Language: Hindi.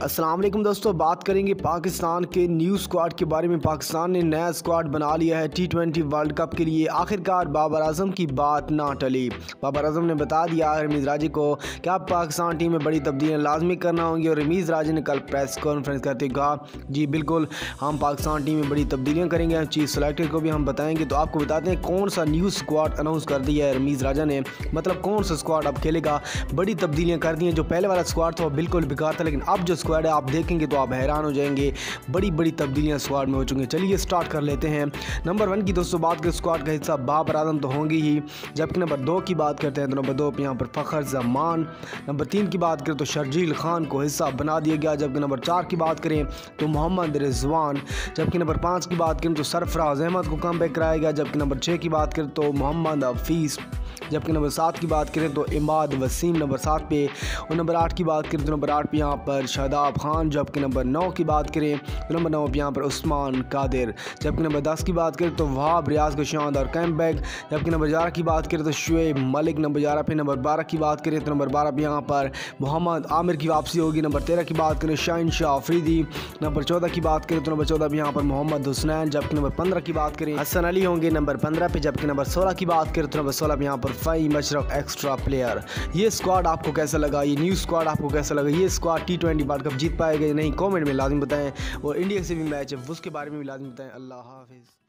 अस्सलाम वालेकुम दोस्तों, बात करेंगे पाकिस्तान के न्यू स्क्वाड के बारे में। पाकिस्तान ने नया स्क्वाड बना लिया है T20 वर्ल्ड कप के लिए। आखिरकार बाबर आजम की बात ना टली। बाबर आजम ने बता दिया रमीज़ राजी को कि अब पाकिस्तान टीम में बड़ी तब्दीलियाँ लाजमी करना होंगी। और रमीज़ राजी ने कल प्रेस कॉन्फ्रेंस करते हुए कहा, जी बिल्कुल हम पाकिस्तान टीम में बड़ी तब्दीलियाँ करेंगे, चीफ सेलेक्टर को भी हम बताएंगे। तो आपको बताते हैं कौन सा न्यू स्क्वाड अनाउंस कर दिया है रमीज़ राजा ने, मतलब कौन सा स्क्वाड अब खेलेगा। बड़ी तब्दीलियाँ कर दी हैं। जो पहले वाला स्क्वाड था वो बिल्कुल बेकार था, लेकिन अब जो स्क्वाड है आप देखेंगे तो आप हैरान हो जाएंगे। बड़ी बड़ी तब्दीलियां स्क्वाड में हो चुकी हैं। चलिए स्टार्ट कर लेते हैं। नंबर 1 की दोस्तों बात करें, स्क्वाड का हिस्सा बाबर आजम तो होंगे ही। जबकि नंबर 2 की बात करते हैं तो नंबर 2 पे यहाँ पर फ़खर जमान। नंबर 3 की बात करें तो शर्जील खान को हिस्सा बना दिया गया। जबकि नंबर 4 की बात करें तो मोहम्मद रिजवान। जबकि नंबर 5 की बात करें तो सरफराज अहमद को कम बैक कराया गया। जबकि नंबर 6 की बात करें तो मोहम्मद हफीज़। जबकि नंबर 7 की बात करें तो इमाद वसीम नंबर 7 पे। और नंबर 8 की बात करें तो नंबर 8 पे यहाँ पर शादाब खान। जबकि नंबर 9 की बात करें तो नंबर 9 पे यहाँ पर उस्मान कादिर। जबकि नंबर 10 की बात करें तो वहाब रियाज को शानदार कैम्पबैक। जबकि नंबर 11 की बात करें तो शुएब मलिक नंबर 11 पे। नंबर 12 की बात करें तो नंबर 12 पे यहाँ पर मोहम्मद आमिर की वापसी होगी। नंबर 13 की बात करें शाहिन शाह अफरीदी। नंबर 14 की बात करें तो नंबर 14 पे यहाँ पर मोहम्मद हुसनैन। जबकि नंबर 15 की बात करें हसन अली होंगे नंबर 15 पे। जबकि नंबर 16 की बात करें तो नंबर 16 पे यहाँ पर फ़हीम अशरफ एक्स्ट्रा प्लेयर। ये स्क्वाड आपको कैसा लगा, ये न्यू स्क्वाड आपको कैसा लगा, ये स्क्वाड T20 वर्ल्ड कप जीत पाएगा या नहीं, कमेंट में लाजिम बताएं। और इंडिया से भी मैच है उसके बारे में भी लाजिम बताएं। अल्लाह हाफिज़।